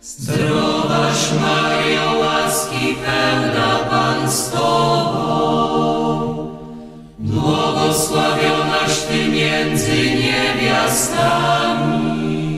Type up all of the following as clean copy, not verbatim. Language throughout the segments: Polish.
Zdrowaś Maryjo, łaski pełna, Pan z Tobą, błogosławionaś Ty między niewiastami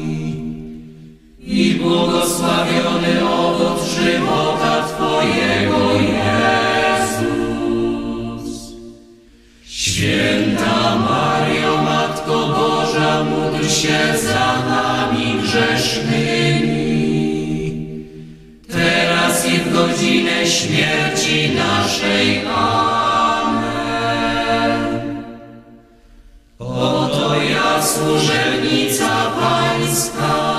i błogosławiony owoc żywota Twojego, Jezus. Święta Maryjo, Matko Boża, módl się za nami grzesznymi, teraz i w godzinę śmierci naszej. Amen. Oto ja, służebnica Pańska,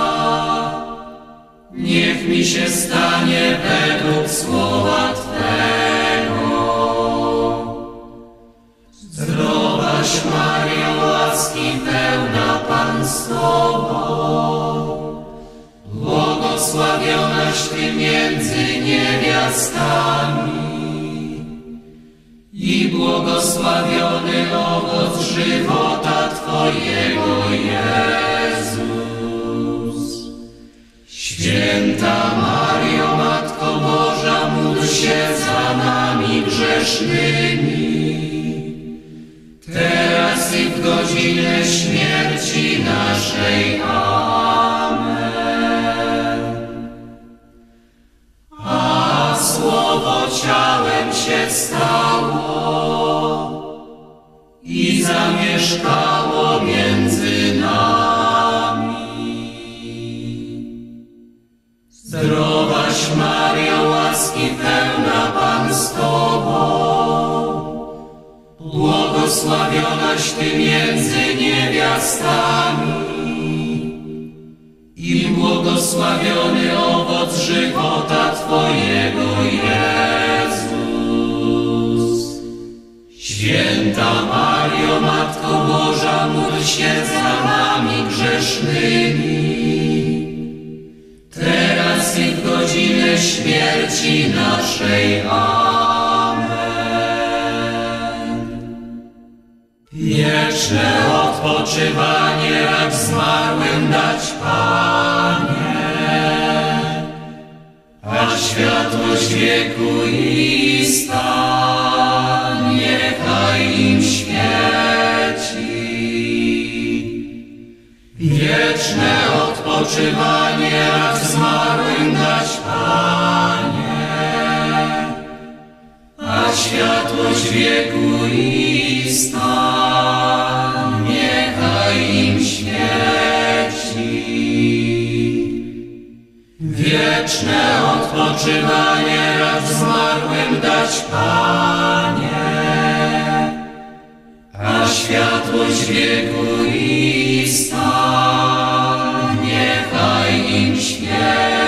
niech mi się stanie według słowa Twego. Zdrowaś Maryjo, łaski pełna, Pan z Tobą, błogosławionaś Ty między niewiastami i błogosławiony owoc żywota Twojego, Jezus. Święta Maryjo, Matko Boża, módl się za nami grzesznymi, teraz i w godzinę śmierci naszej. A Słowo ciałem się stało i zamieszkało między nami. Zdrowaś Maryjo, łaski pełna, Pan z Tobą, błogosławionaś Ty między niewiastami i błogosławiony owoc żywota Twojego, Jezus. Święta Maryjo, Matko Boża, módl się za nami grzesznymi, teraz i w godzinę śmierci naszej. Wieczne odpoczywanie racz zmarłym dać, Panie, a światłość wieku ista niechaj im świeci. Wieczne odpoczywanie racz zmarłym dać, Panie, a światłość wieku ista niechaj im świeci. Wieczne odpoczywanie racz zmarłym dać, Panie, a światłość wieku ista niechaj im świeci.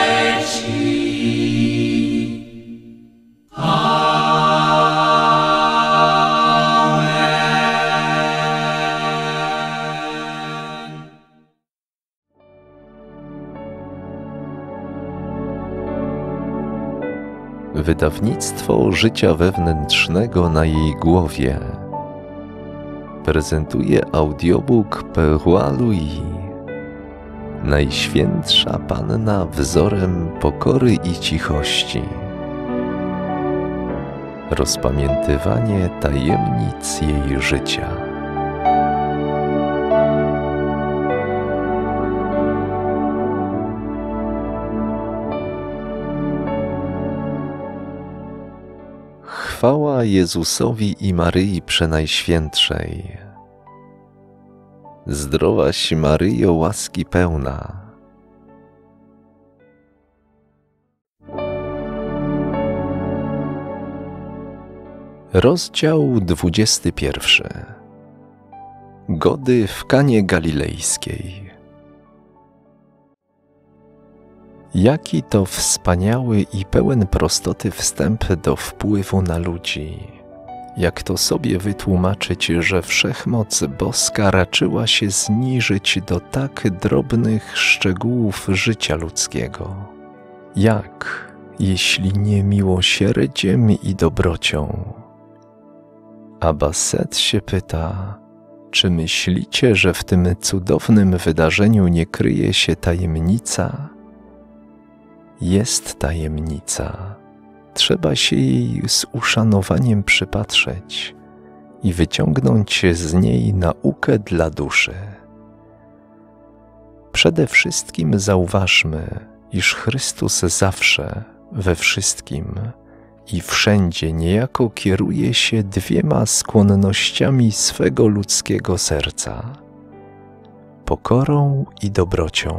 Wydawnictwo Życia Wewnętrznego na jej głowie prezentuje audiobook Perroi Louis, Najświętsza Panna wzorem pokory i cichości. Rozpamiętywanie tajemnic jej życia. Chwała Jezusowi i Maryi Przenajświętszej. Zdrowaś Maryjo, łaski pełna. Rozdział 21. Gody w Kanie Galilejskiej. Jaki to wspaniały i pełen prostoty wstęp do wpływu na ludzi. Jak to sobie wytłumaczyć, że wszechmoc boska raczyła się zniżyć do tak drobnych szczegółów życia ludzkiego? Jak, jeśli nie miłosierdziem i dobrocią? A Basset się pyta, czy myślicie, że w tym cudownym wydarzeniu nie kryje się tajemnica? jest tajemnica. Trzeba się jej z uszanowaniem przypatrzeć i wyciągnąć z niej naukę dla duszy. Przede wszystkim zauważmy, iż Chrystus zawsze, we wszystkim i wszędzie niejako kieruje się dwiema skłonnościami swego ludzkiego serca: pokorą i dobrocią.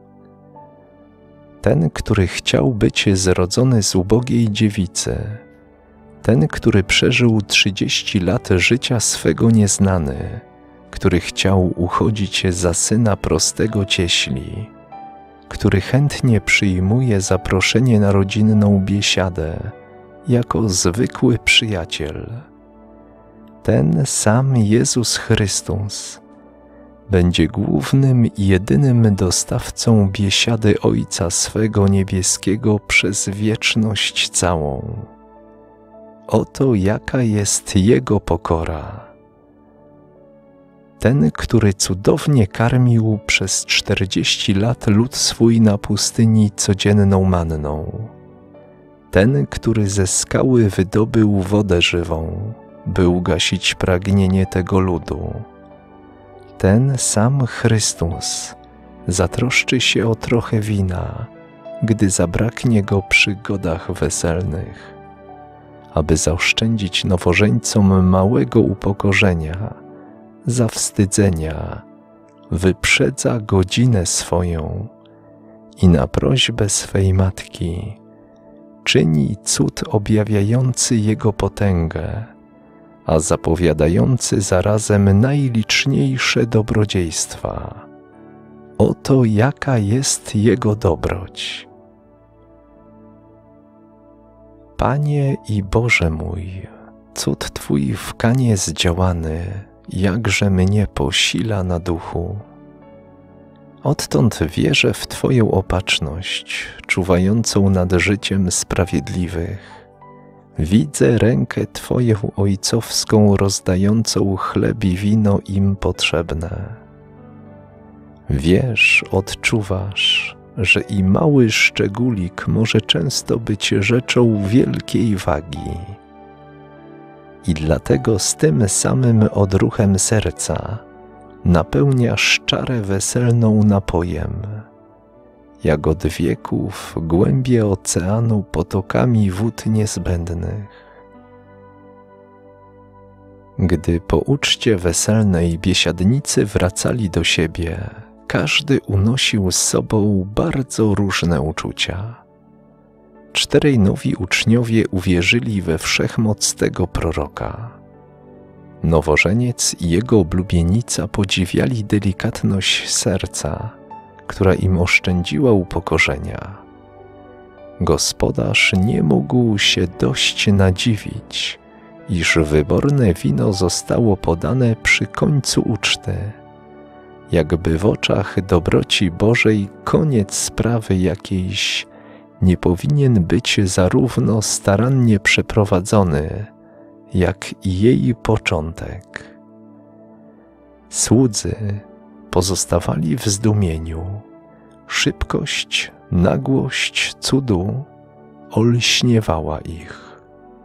Ten, który chciał być zrodzony z ubogiej dziewicy, ten, który przeżył 30 lat życia swego nieznany, który chciał uchodzić za syna prostego cieśli, który chętnie przyjmuje zaproszenie na rodzinną biesiadę jako zwykły przyjaciel. Ten sam Jezus Chrystus będzie głównym i jedynym dostawcą biesiady Ojca swego niebieskiego przez wieczność całą. Oto jaka jest Jego pokora. Ten, który cudownie karmił przez 40 lat lud swój na pustyni codzienną manną. Ten, który ze skały wydobył wodę żywą, by ugasić pragnienie tego ludu. Ten sam Chrystus zatroszczy się o trochę wina, gdy zabraknie go przy godach weselnych, aby zaoszczędzić nowożeńcom małego upokorzenia, zawstydzenia, wyprzedza godzinę swoją i na prośbę swej matki czyni cud objawiający Jego potęgę, a zapowiadający zarazem najliczniejsze dobrodziejstwa. Oto jaka jest Jego dobroć. Panie i Boże mój, cud Twój w Kanie zdziałany, jakże mnie posila na duchu. Odtąd wierzę w Twoją opatrzność, czuwającą nad życiem sprawiedliwych. Widzę rękę Twoją ojcowską rozdającą chleb i wino im potrzebne. Wiesz, odczuwasz, że i mały szczególik może często być rzeczą wielkiej wagi. I dlatego z tym samym odruchem serca napełniasz czarę weselną napojem, jak od wieków głębie oceanu potokami wód niezbędnych. Gdy po uczcie weselnej biesiadnicy wracali do siebie, każdy unosił z sobą bardzo różne uczucia. 4 nowi uczniowie uwierzyli we wszechmoc tego proroka. Nowożeniec i jego oblubienica podziwiali delikatność serca, która im oszczędziła upokorzenia. Gospodarz nie mógł się dość nadziwić, iż wyborne wino zostało podane przy końcu uczty, jakby w oczach dobroci Bożej koniec sprawy jakiejś nie powinien być zarówno starannie przeprowadzony, jak i jej początek. Słudzy pozostawali w zdumieniu. Szybkość, nagłość cudu olśniewała ich.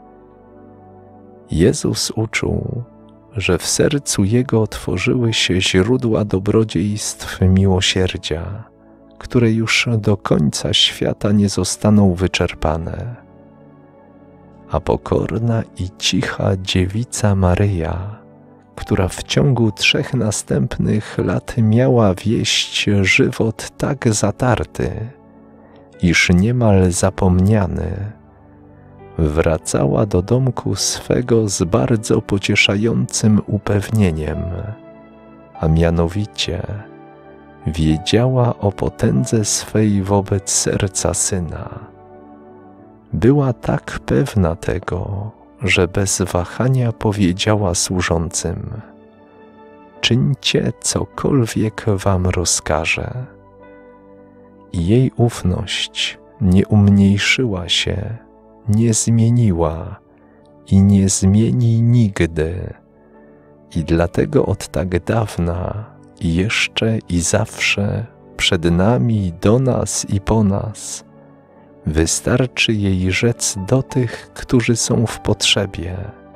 Jezus uczuł, że w sercu Jego otworzyły się źródła dobrodziejstw miłosierdzia, które już do końca świata nie zostaną wyczerpane. A pokorna i cicha dziewica Maryja, która w ciągu 3 następnych lat miała wieść żywot tak zatarty, iż niemal zapomniany, wracała do domku swego z bardzo pocieszającym upewnieniem, a mianowicie wiedziała o potędze swej wobec serca Syna. Była tak pewna tego, że bez wahania powiedziała służącym: czyńcie cokolwiek wam rozkaże. I jej ufność nie umniejszyła się, nie zmieniła i nie zmieni nigdy. I dlatego od tak dawna i jeszcze i zawsze przed nami, do nas i po nas Wystarczy jej rzec do tych, którzy są w potrzebie: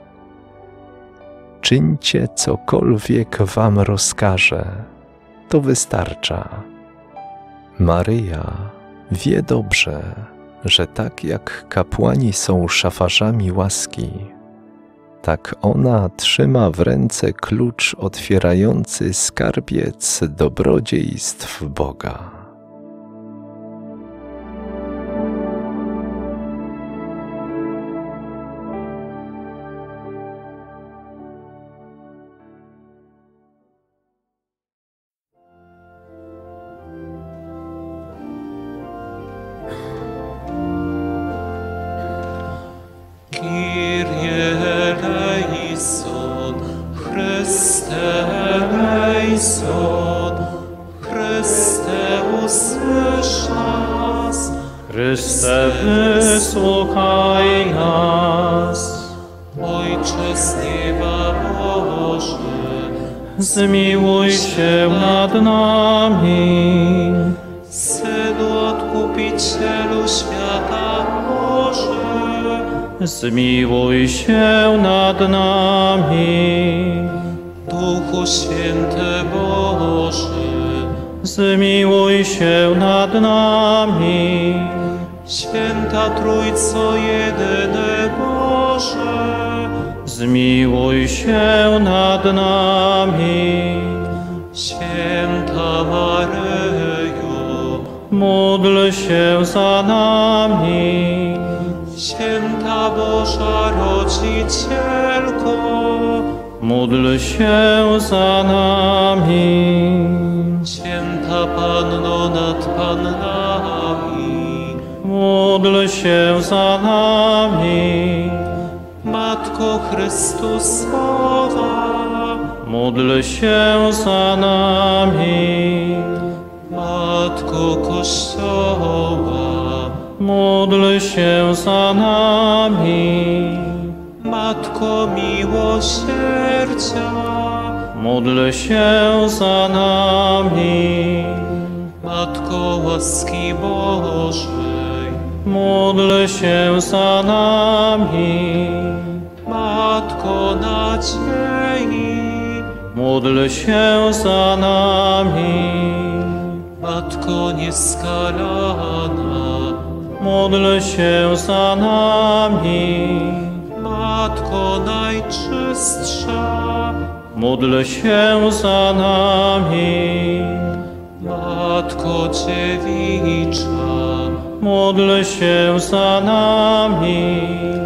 czyńcie cokolwiek wam rozkaże, to wystarcza. Maryja wie dobrze, że tak jak kapłani są szafarzami łaski, tak ona trzyma w ręce klucz otwierający skarbiec dobrodziejstw Boga. Kyrie eleison, Chryste eleison, Chryste usłysz nas. Chryste, wysłuchaj nas. Ojcze z nieba Boży, Zmiłuj się nad nami. Synu Odkupicielu świata Boży, Zmiłuj się nad nami. Duchu Święty Boży, Zmiłuj się nad nami. Święta Trójco jedyny Boże, Zmiłuj się nad nami. Święta Maryjo, Módl się za nami. Święta Boża Rodzicielko, Módl się za nami. Święta Panno nad Pannami, Módl się za nami. Matko Chrystusowa, Módl się za nami. Matko Kościoła, Módl się za nami. Matko Miłosierdzia, Módl się za nami. Matko łaski Bożej, Módl się za nami. Matko nadziei, Módl się za nami. Matko nieskalana, Módl się za nami. Matko najczystsza, Módl się za nami. Matko dziewicza, Módl się za nami.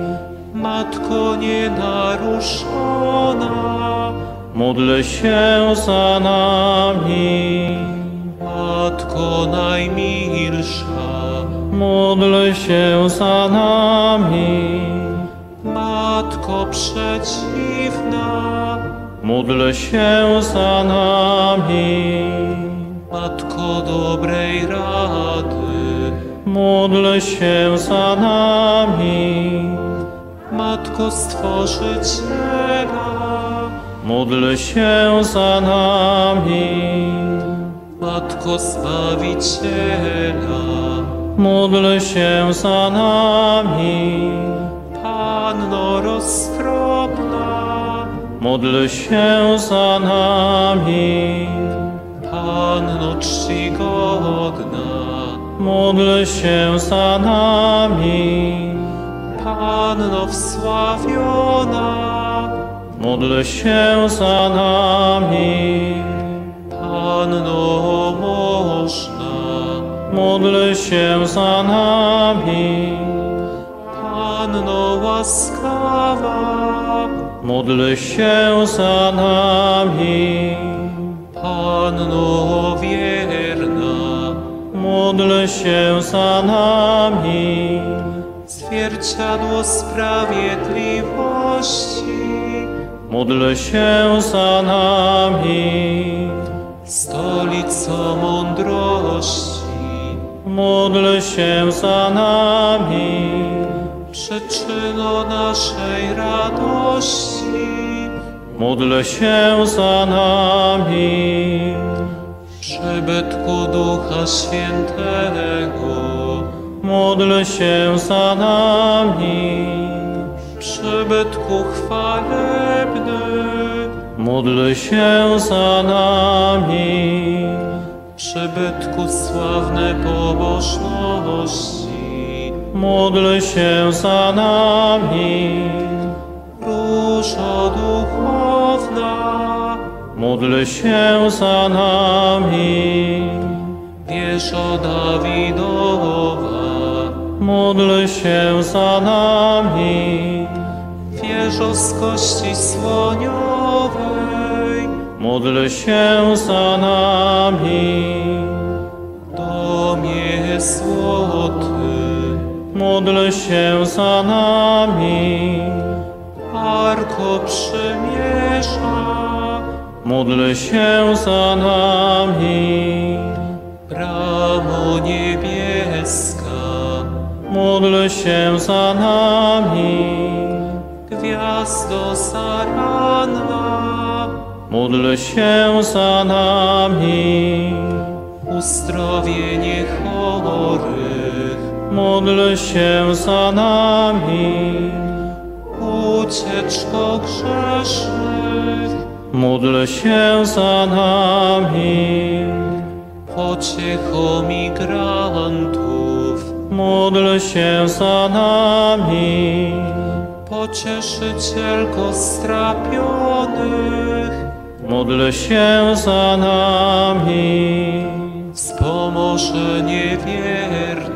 Matko nienaruszona, Módl się za nami. Matko najmilsza, Módl się za nami. Matko przedziwna, Módl się za nami. Matko dobrej rady, Módl się za nami. Matko Stworzyciela, Módl się za nami. Matko Zbawiciela, Módl się za nami. Panno roztropna, Módl się za nami. Panno czcigodna, Módl się za nami. Panno wsławiona, Módl się za nami. Panno można, Módl się za nami. Panno łaskawa, Módl się za nami. Panno wierna, Módl się za nami. zwierciadło sprawiedliwości, Módl się za nami. stolico mądrości, Módl się za nami. przyczyno naszej radości, Módl się za nami. przybytku Ducha Świętego, módl się za nami. Przybytku chwalebny, Módl się za nami. przybytku sławnej pobożności, Módl się za nami. różo duchowna, Módl się za nami. wieżo Dawidowa, Módl się za nami. wieżo z kości słoniowej, Módl się za nami. domie złoty, Módl się za nami. Arko Przymierza, Módl się za nami. bramo niebieska, Módl się za nami. gwiazdo zaranna, Módl się za nami. uzdrowienie chorych, Módl się za nami. ucieczko grzesznych, Módl się za nami. pociecho migrantów, Módl się za nami. pocieszycielko strapionych, Módl się za nami. wspomoże niewiernych,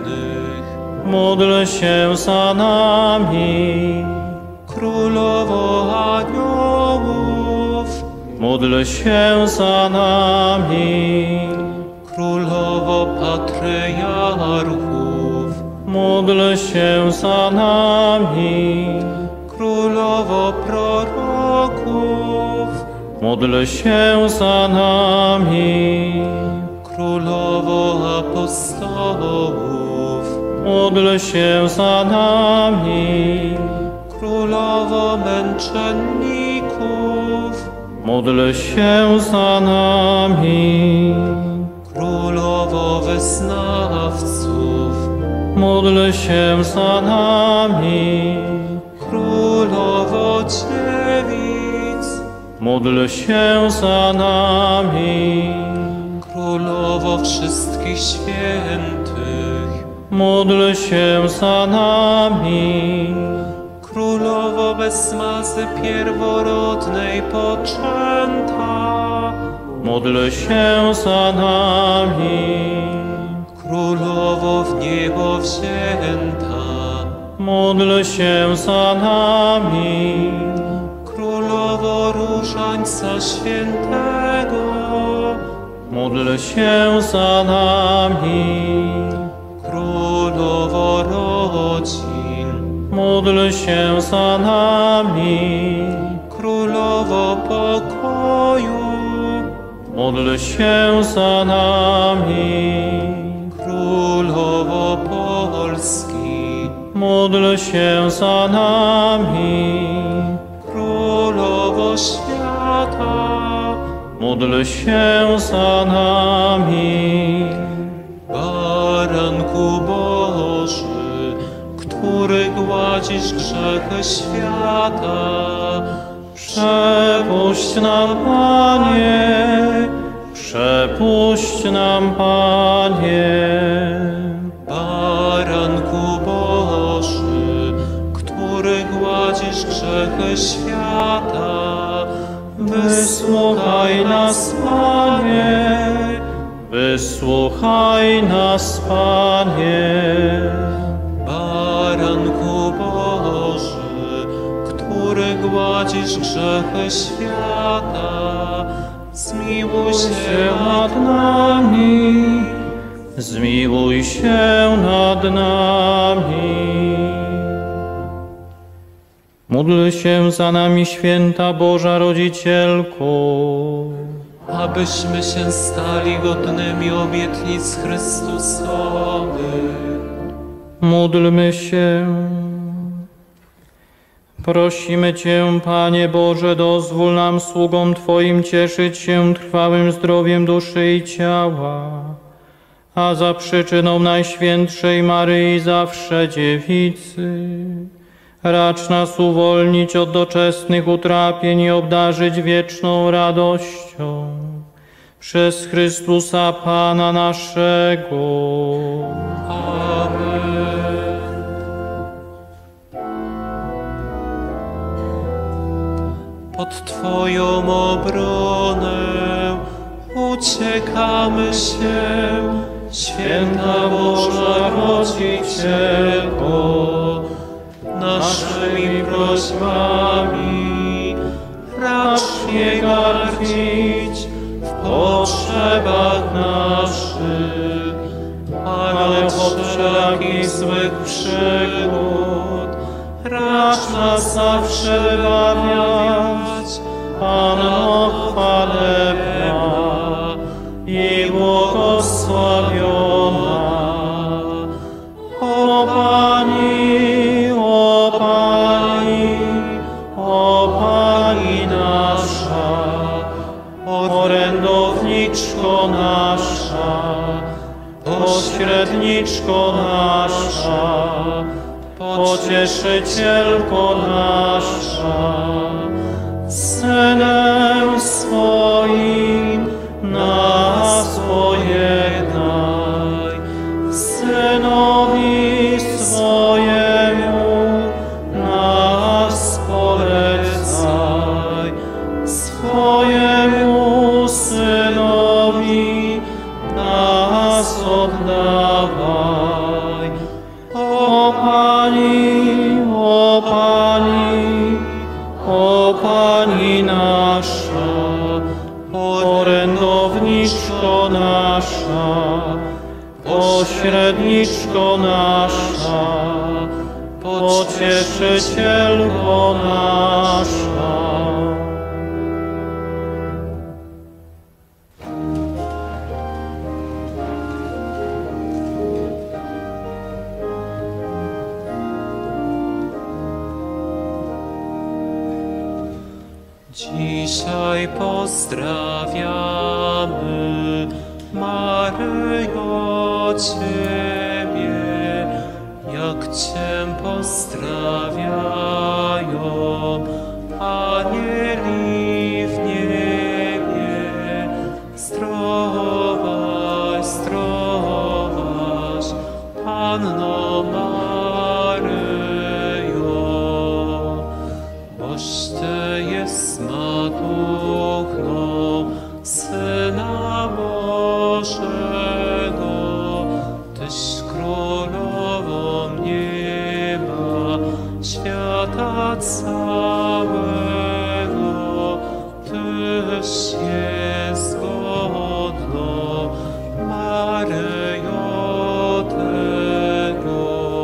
Módl się za nami. królowo aniołów, Módl się za nami. królowo patriarchów, Módl się za nami. królowo proroków, Módl się za nami. królowo apostołów, Módl się za nami. królowo męczenników, Módl się za nami. królowo wyznawców, Módl się za nami. królowo dziewic, Módl się za nami. królowo wszystkich świętych, Módl się za nami. królowo bez mazy pierworodnej poczęta, Módl się za nami. królowo w niebo wzięta, Módl się za nami. królowo różańca świętego, Módl się za nami. królowo rodzin, Módl się za nami. królowo pokoju, Módl się za nami. królowo Polski, Módl się za nami. królowo świata, Módl się za nami. Baranku Boży, który gładzisz grzechy świata, Przepuść nam, Panie, przepuść nam, Panie. Baranku Boży, który gładzisz grzechy świata, Wysłuchaj nas, Panie, wysłuchaj nas, Panie. Baranku Boży, który gładzisz grzechy świata, zmiłuj się nad nami, zmiłuj się nad nami. Módl się za nami, święta Boża Rodzicielko. abyśmy się stali godnymi obietnic Chrystusowych. Módlmy się. Prosimy Cię, Panie Boże, dozwól nam, sługom Twoim, cieszyć się trwałym zdrowiem duszy i ciała, a za przyczyną Najświętszej Maryi zawsze Dziewicy, racz nas uwolnić od doczesnych utrapień i obdarzyć wieczną radością. Przez Chrystusa Pana naszego. Amen. Pod Twoją obronę uciekamy się, Święta Boża Rodzicielko, naszymi prośbami racz nie gardzić w potrzebach naszych, ale od wszelakich złych przygód racz nas zawsze wybawiać. Panno chwalebna i błogosławiona. O Pani, o Pani, o Pani nasza, orędowniczko nasza, pośredniczko nasza, pocieszycielko nasza, Synem swoim nas pojednaj, Synowi swojemu nas polecaj, swojemu Synowi nas oddawaj. O Pani, o Pani, o Pani nasza, orędowniczko nasza, pośredniczko nasza, pocieszycielko nasza. Dzisiaj pozdrawiamy, Maryjo, Ciebie, jak Cię pozdrawiają anieli w niebie. Zdrowaś, zdrowaś, Panno Maryjo, boś Ty jest matką Syna Bożego, Tyś królową nieba, świata całego, Tyś jest godną, Maryjo, tego.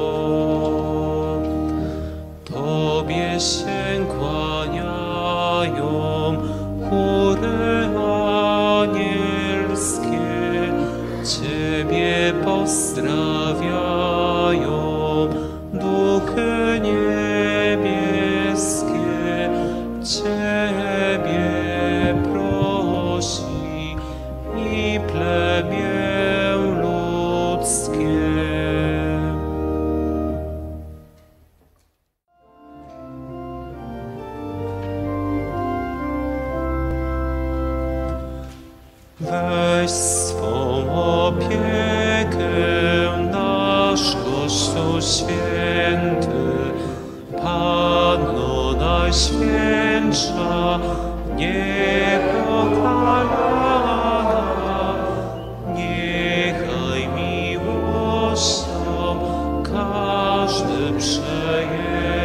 Tobie się kłaniają chóry anielskie, Ciebie pozdrawiają duchy niebieskie, Ciebie prosi i plemię ludzkie. Weź swą opiekę nasz Kościół święty, Panno Najświętsza, niepokalana, niechaj miłością każdy przejęty